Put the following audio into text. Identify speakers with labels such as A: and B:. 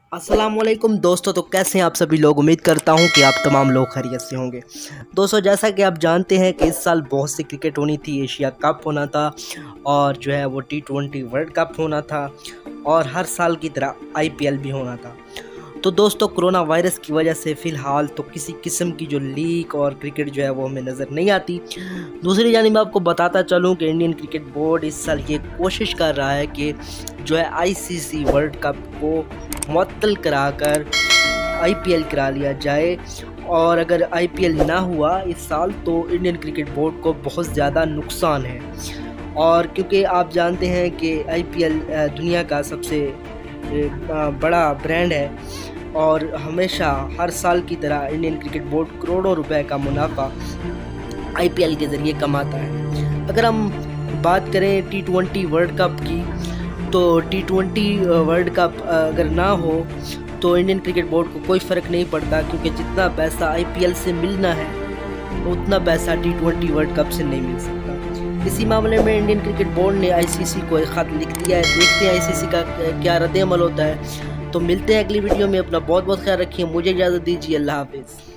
A: अस्सलामुअलैकुम दोस्तों, तो कैसे हैं आप सभी लोग। उम्मीद करता हूं कि आप तमाम लोग खैरियत से होंगे। दोस्तों, जैसा कि आप जानते हैं कि इस साल बहुत सी क्रिकेट होनी थी। एशिया कप होना था और जो है वो T20 वर्ल्ड कप होना था और हर साल की तरह IPL भी होना था। तो दोस्तों, कोरोना वायरस की वजह से फ़िलहाल तो किसी किस्म की जो लीग और क्रिकेट जो है वो हमें नज़र नहीं आती। दूसरी जानिब मैं आपको बताता चलूं कि इंडियन क्रिकेट बोर्ड इस साल ये कोशिश कर रहा है कि जो है ICC वर्ल्ड कप को मुअत्तल कराकर IPL करा लिया जाए। और अगर IPL ना हुआ इस साल तो इंडियन क्रिकेट बोर्ड को बहुत ज़्यादा नुकसान है। और क्योंकि आप जानते हैं कि IPL दुनिया का सबसे बड़ा ब्रांड है और हमेशा हर साल की तरह इंडियन क्रिकेट बोर्ड करोड़ों रुपए का मुनाफा IPL के ज़रिए कमाता है। अगर हम बात करें T20 वर्ल्ड कप की, तो T20 वर्ल्ड कप अगर ना हो तो इंडियन क्रिकेट बोर्ड को कोई फ़र्क नहीं पड़ता, क्योंकि जितना पैसा IPL से मिलना है उतना पैसा T20 वर्ल्ड कप से नहीं मिल सकता। इसी मामले में इंडियन क्रिकेट बोर्ड ने ICC को एक ख़त लिख दिया है। देखते हैं ICC का क्या रद्द अमल होता है। तो मिलते हैं अगली वीडियो में। अपना बहुत बहुत ख्याल रखिए। मुझे इजाज़त दीजिए। अल्लाह हाफिज़।